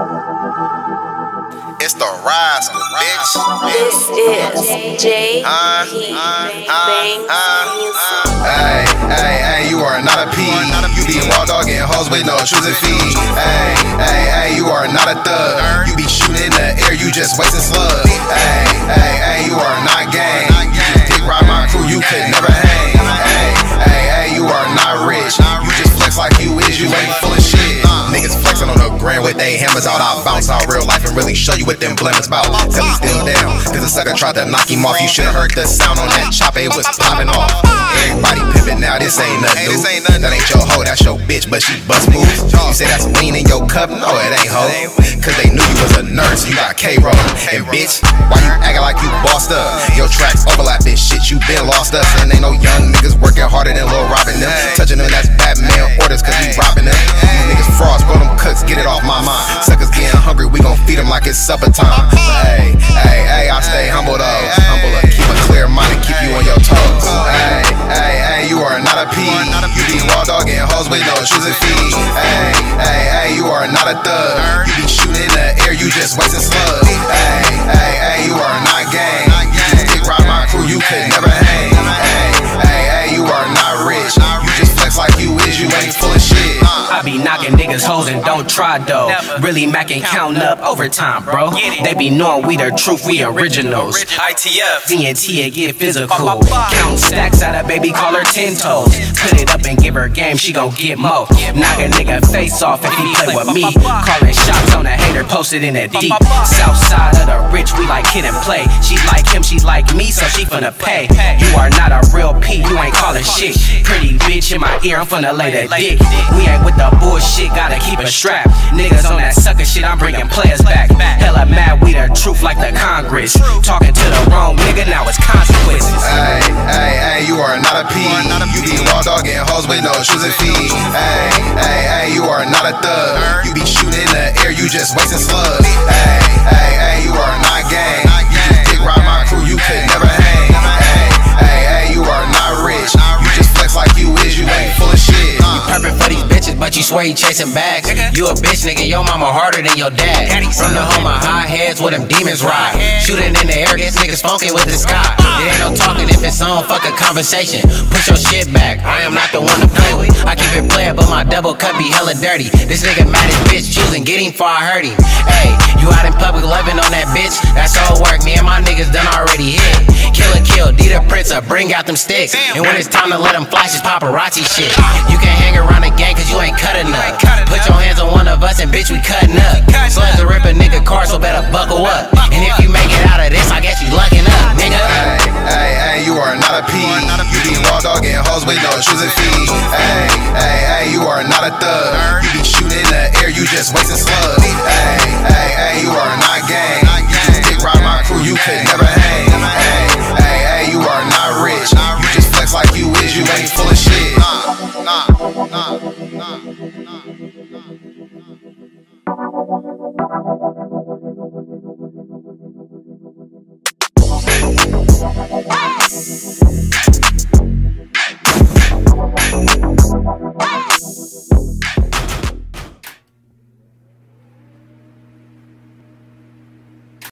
It's the Rascal, bitch. This is J.P. Banks Music. Hey, you are not a P. You be raw dogging hoes with no shoes and feet. Hey, you are not a thug. You be shooting in the air, you just wasting slugs. Hey, you are not gang. You dick ride my crew, you could never hang. Hey, you are not rich. You just flex like you is, you ain't full of shit. Niggas flexing on the gram with they hammers out. I'll bounce out real life and really show you what them blemmings about. Tell me still down, cause the sucker tried to knock him off. You should've heard the sound on that chop, it was popping off. Everybody pimping now, this ain't nothing new. That ain't your hoe, that's your bitch, but she bust moves. You say that's lean in your cup, no it ain't hoe. Cause they knew you was a nurse, you got K-roll. And bitch, why you acting like you bossed up? Your tracks overlap this shit, you been lost us. And ain't no young niggas working harder than Lil Robin them. Touching them, that's Batman orders, cause we robbing them. These niggas frauds, bro, them cooks, get it off my mind. Suckers getting hungry, we gon' feed them like it's supper time. Hey, I stay humble though. Keep a clear mind and keep you on your toes. Hey, you are not a P. You be raw dogging hoes with no shoes and feet. Hey, you are not a thug. You be shooting in the air, you just wasting slugs. Hey, you are not gang. You dick ride my crew, you could never hang. Hey, you are not rich. You just flex like you is, you ain't full of shit. I be knocking niggas hoes and don't try though. Really macking counting up overtime, bro. They be knowing we the truth, we originals. ITF, DNT and get physical. Count stacks out of baby, call her 10 toes. Put it up and give her game, she gon' get mo. Knock a nigga face off if he play with me. Calling shots on a hater, posted in a deep. South side of the rich, we like kid and play. She like him, she like me, so she finna pay. You are not a real P, you ain't callin' shit. Pretty bitch in my ear, I'm finna lay the dick. We ain't with the bullshit, gotta keep a strap. Niggas on that sucker shit, I'm bringing players back. Hella mad, we the truth like the Congress. Talking to the wrong nigga, now it's consequences. Hey, you are not a P. You be raw dogging hoes with no shoes and feet. Hey, you are not a thug. You be shooting in the air, you just wasting slugs. Hey, you are not gang. You dick ride my crew, you could never hang. Hey, you are not rich. You just flex like you is, you ain't full of shit. You perfect for these bitches, but you swear you chasing bags. You a bitch, nigga, your mama harder than your dad. From the home of high heads where them demons ride. Shooting in the air, this niggas funky with the sky. It ain't no talking if it's on, fuck a conversation. Push your shit back, I am not the one to play with. I keep it playing, but my double cup be hella dirty. This nigga mad as bitch choosing, get him before I hurt him. Hey, you out in public loving on that bitch, that's all work, me and my niggas done already hit. Kill, D the Prince up, bring out them sticks. And when it's time to let them flash, it's paparazzi shit. You can't hang around the gang cause you ain't cutting up. Put your hands on one of us and bitch we cutting up. Slugs to rip a nigga car, so better buckle up. And if you make it out of this, I guess you lucking up, nigga. Hey, you are not a P. You be raw dogging hoes with no shoes and feet. Hey, you are not a thug. You be shooting in the air, you just wasting slugs. Hey, you are not gang. You just dick ride my crew, you could never hang.